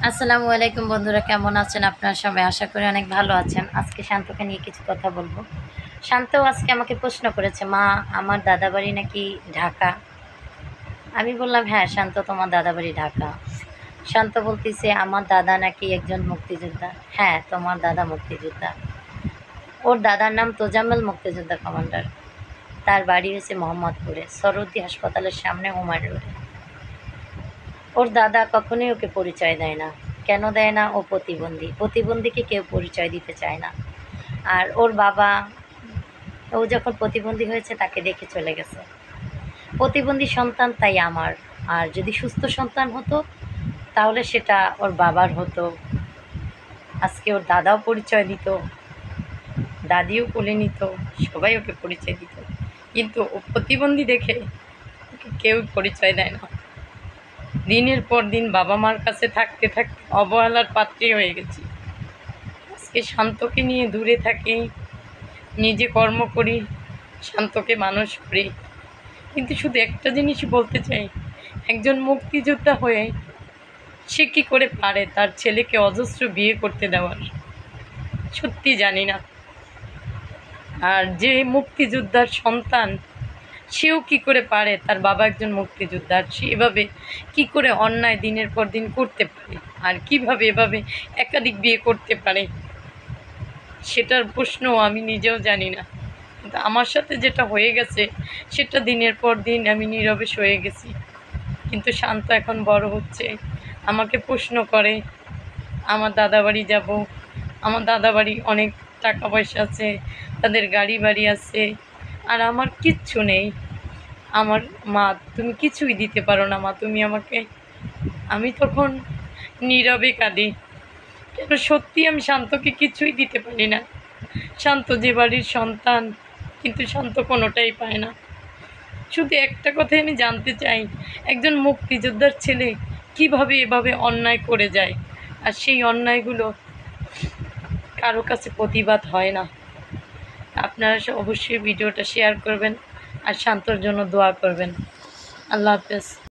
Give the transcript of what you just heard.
আসসালামু আলাইকুম বন্ধুরা, কেমন আছেন আপনারা সবাই? আশা করি অনেক ভালো আছেন। আজকে শান্তকে নিয়ে কিছু কথা বলবো। শান্ত আজকে আমাকে প্রশ্ন করেছে, মা আমার দাদাবাড়ি নাকি ঢাকা। আমি বললাম, হ্যাঁ শান্ত, তোমার দাদাবাড়ি ঢাকা। শান্ত বলতেছে, আমার দাদা নাকি একজন মুক্তিযোদ্ধা। হ্যাঁ, তোমার দাদা মুক্তিযোদ্ধা। ওর দাদার নাম তোজাম্মেল, মুক্তিযোদ্ধা কমান্ডার। তার বাড়ি হয়েছে মোহাম্মদপুরে, সরুদ্দি হাসপাতালের সামনে, হুমায়ুন রোডে। ওর দাদা কখনোই ওকে পরিচয় দেয় না। কেন দেয় না? ও প্রতিবন্ধী। প্রতিবন্ধীকে কেউ পরিচয় দিতে চায় না। আর ওর বাবা, ও যখন প্রতিবন্ধী হয়েছে তাকে দেখে চলে গেছে। প্রতিবন্ধী সন্তান তাই আমার। আর যদি সুস্থ সন্তান হতো তাহলে সেটা ওর বাবার হতো। আজকে ওর দাদাও পরিচয় দিত, দাদিও কোলে নিত, সবাই ওকে পরিচয় দিত। কিন্তু ও প্রতিবন্ধী দেখে ওকে কেউ পরিচয় দেয় না। দিনের পর দিন বাবা মার কাছে থাকতে থাকতে অবহেলার পাত্রী হয়ে গেছি। আজকে শান্তকে নিয়ে দূরে থাকি, নিজে কর্ম করি, শান্তকে মানুষ করি। কিন্তু শুধু একটা জিনিসই বলতে চাই, একজন মুক্তিযোদ্ধা হয়ে সে কী করে পারে তার ছেলেকে অজস্র বিয়ে করতে দেওয়ার? সত্যি জানি না। আর যে মুক্তিযোদ্ধার সন্তান, সেও কী করে পারে, তার বাবা একজন মুক্তিযোদ্ধা, আর সে এভাবে কী করে অন্যায় দিনের পর দিন করতে পারে, আর কিভাবে এভাবে একাধিক বিয়ে করতে পারে, সেটার প্রশ্নও আমি নিজেও জানি না। কিন্তু আমার সাথে যেটা হয়ে গেছে সেটা দিনের পর দিন আমি নীরবে সয়ে গেছি। কিন্তু শান্ত এখন বড় হচ্ছে, আমাকে প্রশ্ন করে, আমার দাদাবাড়ি যাব। আমার দাদাবাড়ি অনেক টাকা পয়সা আছে, তাদের গাড়ি বাড়ি আছে, আর আমার কিচ্ছু নেই। আমার মা, তুমি কিছুই দিতে পারো না মা, তুমি আমাকে। আমি তখন নীরবে কাঁদি, কেন সত্যি আমি শান্তকে কিছুই দিতে পারি না। শান্ত যে বাড়ির সন্তান, কিন্তু শান্ত কোনোটাই পায় না। শুধু একটা কথাই আমি জানতে চাই, একজন মুক্তিযোদ্ধার ছেলে কিভাবে এভাবে অন্যায় করে যায়, আর সেই অন্যায়গুলো কারো কাছে প্রতিবাদ হয় না। আপনারা অবশ্যই ভিডিওটা শেয়ার করবেন আর শান্তর জন্য দোয়া করবেন। আল্লাহ হাফেজ।